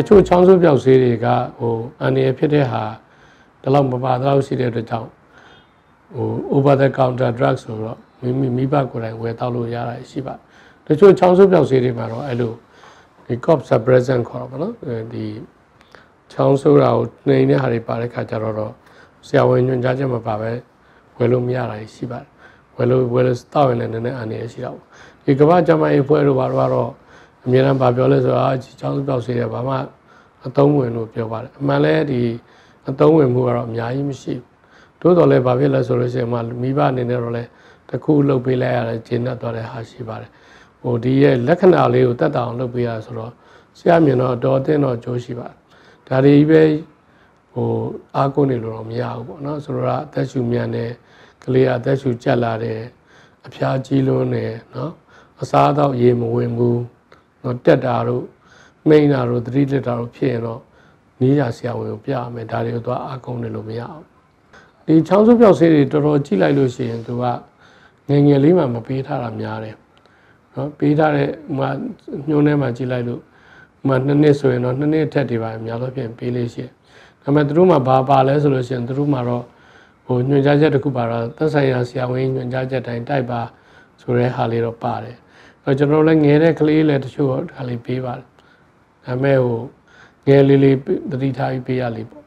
ချို့ချောင်းစုပြောက်ဆေးတွေကအန်ရဖြစ်တဲ့ဟာဒီလောက်မပါတော့ရှိတဲ့အတွက်ကြောင့်over the counter drugs ဆိုတော့မိဘကိုယ်တိုင်ဝယ်တောက်လို့ရတာရှိပါတယ်တချို့ချောင်းစုပြောက်ဆေးတွေမှာတော့အဲ့လိုဒီ cough suppressant ခေါ်တော့ဗောနော်ဒီချောင်းဆိုးတာကိုနှိမ်တဲ့ဟာတွေပါတဲ့ခါကျတော့ဆရာဝန်ညွှန်ကြားချက်မပါပဲဝယ်လို့မရတာရှိပါတယ်ဝယ်လို့တောက်ရင်လည်းနည်းနည်းအန်ရရှိတော့ဒီကမ္ဘာ့ကျန်းမာရေးအဖွဲ့တို့ဘာလို့ကတော့အများအားပြောလဲဆိုတော့ချောင်းစုပြောက်ဆေးတွေဘာမှအသုံးဝင်လို့ပြောပါတယ်အမှန်လဲဒီအသုံးဝင်မှုကတော့အများကြီးမရှိဘူးတိုးတော်လဲဘာဖြစ်လဲဆိုလို့ရှိရင်မိဘအနေနဲ့တော့လဲတစ်ခုလုပ်ပေးလိုက်ရတယ်ဂျင်းနဲ့သွားတဲ့ဟာရှိပါတယ်ဒီရဲ့လက္ခဏာလေးကိုတက်တောင်လုပ်ပေးရဆိုတော့ဆရာမြင်တော့တော်တင်းတော့ကြိုးရှိပါတယ်ဒါတွေပဲအားကိုးနေလို့တော့မရဘူးပေါ့နော်ဆိုတော့အသက်ရှူမြန်တယ်ကလေးအသက်ရှူကြက်လာတယ်အဖျားကြီးလွန်းတယ်နော်အစားအသောက်ရေမဝင်ဘူးနော်တက်တာတို့မိန်တာတို့သတိလက်တာတို့ဖြစ်ရင်တော့နီးရဆရာဝန်ကိုပြရမယ်ဒါတွေကိုသွားအားကိုးနေလို့မရဘူးဒီချောင်းစုပြောက်ဆေးတွေတော်တော်ကြည့်လိုက်လို့ရှိရင်သူကငယ်ငယ်လေးမှမပေးထားတာများတယ်နော်ပေးထားတဲ့ညှိုးထဲမှာကြည့်လိုက်လို့2နှစ်ဆိုရင်တော့2နှစ်ထက်တွေပါများလို့ဖြစ်ပေးလေးရှိတယ်ဒါပေမဲ့သူတို့မှာဘာပါလဲဆိုလို့ရှိရင်သူတို့မှာတော့ညွှန်ကြားချက်တစ်ခုပါတော့သက်ဆိုင်ရာဆရာဝန်ညွှန်ကြားချက်တိုင်းတိုက်ပါဆိုတဲ့ဟာလေးတော့ပါတယ်ကျွန်တော်လည်းငယ်တဲ့ကလေးလည်းတချို့ဒါလေးပေးပါတယ်ဒါပေမဲ့ငယ်လေးလေးသတိထားပြီးပေးရလေးပေါ့